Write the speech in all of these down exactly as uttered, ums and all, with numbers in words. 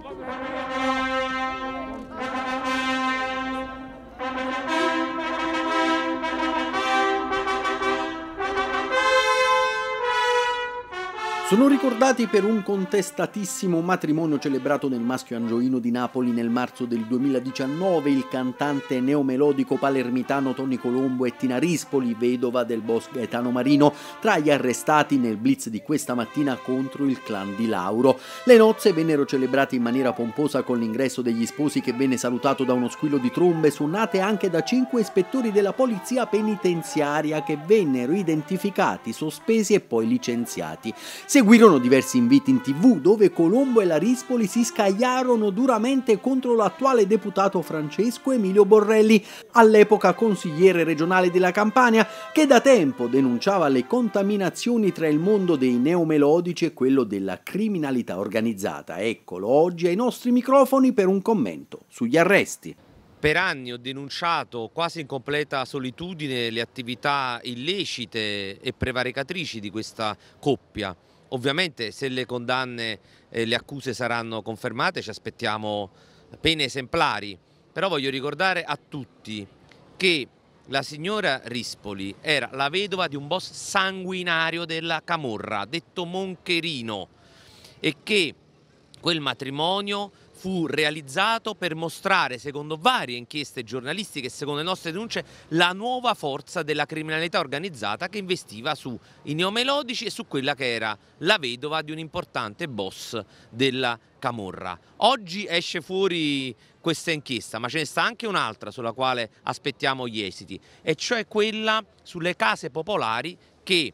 Sono ricordati per un contestatissimo matrimonio celebrato nel Maschio Angioino di Napoli nel marzo del duemiladiciannove il cantante neomelodico palermitano Tony Colombo e Tina Rispoli, vedova del boss Gaetano Marino, tra gli arrestati nel blitz di questa mattina contro il clan di Lauro. Le nozze vennero celebrate in maniera pomposa con l'ingresso degli sposi che venne salutato da uno squillo di trombe suonate anche da cinque ispettori della polizia penitenziaria che vennero identificati, sospesi e poi licenziati. Seguirono diversi inviti in tv dove Colombo e la Rispoli si scagliarono duramente contro l'attuale deputato Francesco Emilio Borrelli, all'epoca consigliere regionale della Campania, che da tempo denunciava le contaminazioni tra il mondo dei neomelodici e quello della criminalità organizzata. Eccolo oggi ai nostri microfoni per un commento sugli arresti. Per anni ho denunciato quasi in completa solitudine le attività illecite e prevaricatrici di questa coppia. Ovviamente se le condanne e le accuse saranno confermate ci aspettiamo pene esemplari, però voglio ricordare a tutti che la signora Rispoli era la vedova di un boss sanguinario della camorra, detto Moncherino, e che quel matrimonio fu realizzato per mostrare, secondo varie inchieste giornalistiche e secondo le nostre denunce, la nuova forza della criminalità organizzata che investiva sui neomelodici e su quella che era la vedova di un importante boss della camorra. Oggi esce fuori questa inchiesta, ma ce ne sta anche un'altra sulla quale aspettiamo gli esiti, e cioè quella sulle case popolari che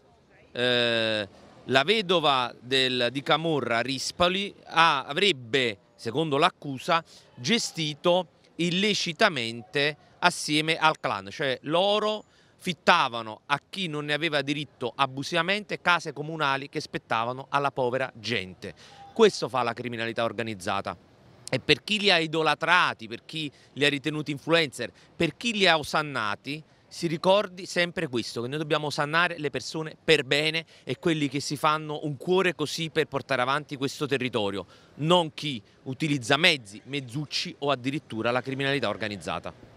eh, la vedova del, di camorra Rispoli ha, avrebbe, secondo l'accusa, gestito illecitamente assieme al clan, cioè loro fittavano a chi non ne aveva diritto abusivamente case comunali che spettavano alla povera gente. Questo fa la criminalità organizzata. E per chi li ha idolatrati, per chi li ha ritenuti influencer, per chi li ha osannati, si ricordi sempre questo, che noi dobbiamo osannare le persone per bene e quelli che si fanno un cuore così per portare avanti questo territorio, non chi utilizza mezzi, mezzucci o addirittura la criminalità organizzata.